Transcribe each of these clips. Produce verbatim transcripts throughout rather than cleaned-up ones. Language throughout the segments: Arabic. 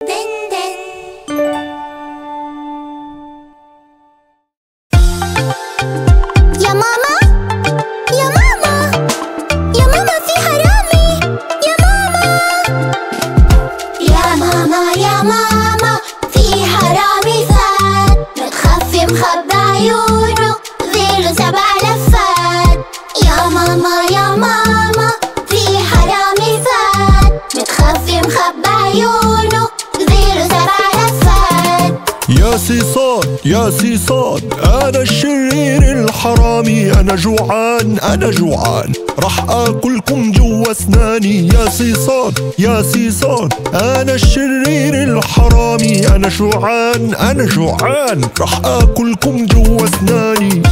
يا سي صاد أنا الشرير الحرامي، أنا جوعان أنا جوعان راح آكلكم جوا أسناني. يا سي صاد يا سي صاد أنا الشرير الحرامي، أنا جوعان أنا جوعان راح آكلكم جوا أسناني.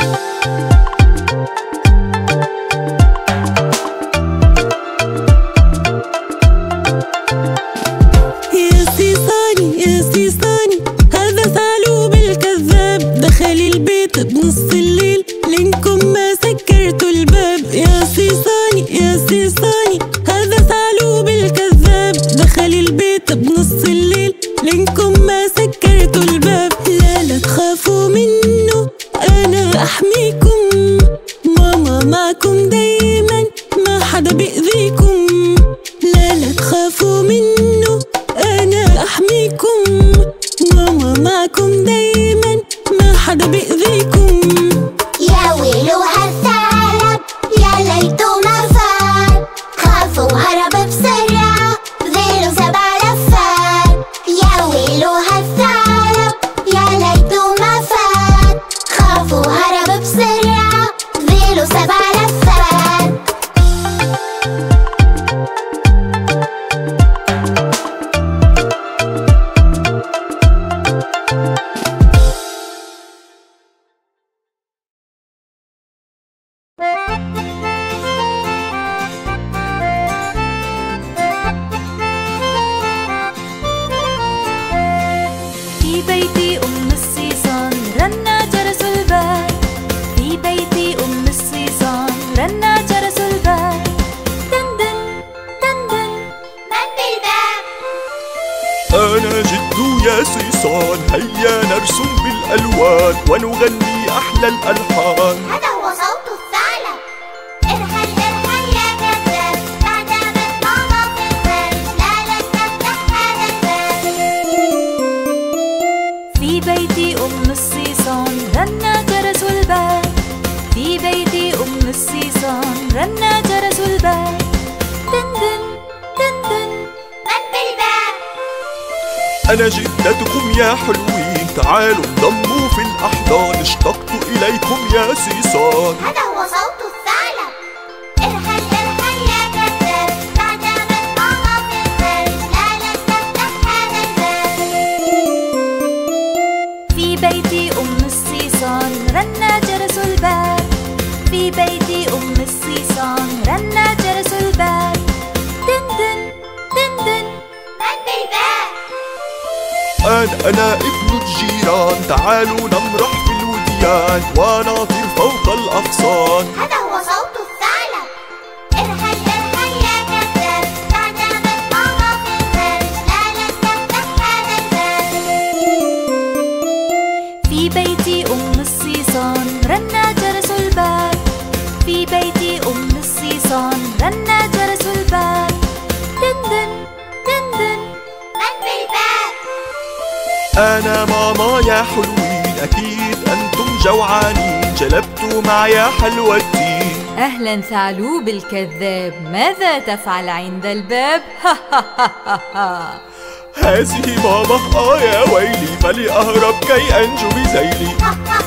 بنص الليل لينكم ما سكرتوا الباب. يا سي صاني يا سي صاني هذا ثعلوب الكذاب، دخل البيت بنص الليل لينكم ما سكرتوا الباب. لا لا تخافوا منه أنا أحميكم، ماما معكم دايما ما حدا بيأذيكم. لا لا تخافوا منه أنا أحميكم، ماما معكم دايما ما حدا بيأذيكم. يا ويلو هالثعلب يا ليتو ما فات، خاف وهرب بسرعة ذيله سبع لفات. يا ويلو هالثعلب يا ليتو ما فات، خاف وهرب بسرعة ذيله سبع لفات. في بيتي أم الصيصان رن جرس الباب، في بيتي أم الصيصان رن جرس الباب. دندن دندن من بالباب؟ أنا جد يا صيصان، هيا نرسم بالألوان ونغني أحلى الألحان. هذا هو صوت الثعلب، ارحل ارحل يا كذاب، بعد ما ماما في الخارج لا لن نفتح هذا الباب. في بيتي أم الصيصان رن جرس الباب، في بيتي أم الصيصان رن جرس الباب. دندن دندن من بالباب؟ أنا جدتكم يا حلوين، تعالوا انضموا في الأحضان، اشتقت إليكم يا صيصان. هذا هو صوت الثعلب، ارحل ارحل يا كذاب، بعد ما ماما في الخارج لا لن نفتح هذا الباب. في بيتي أم الصيصان رن جرس الباب، في بيتي أم الصيصان رن جرس الباب. دندن دندن من بالباب؟ أنا أنا ابن الجيران، تعالوا نمرح في الوديان ونطير فوق الأغصان. هذا هو صوت الثعلب، ارحل ارحل يا كذاب، بعد ما ماما في الخارج لا لن نفتح هذا الباب. في بيتي أم الصيصان رن جرس الباب، في بيتي أم الصيصان رن جرس الباب. دندن دندن من بالباب؟ أنا ماما يا حلوين، أكيد أنتم جوعانين، جلبتوا معي حلوى التين. أهلا ثعلوب الكذاب، ماذا تفعل عند الباب؟ ها ها ها ها. هذه ماما، آه يا ويلي، فلأهرب كي أنجو بذيلي.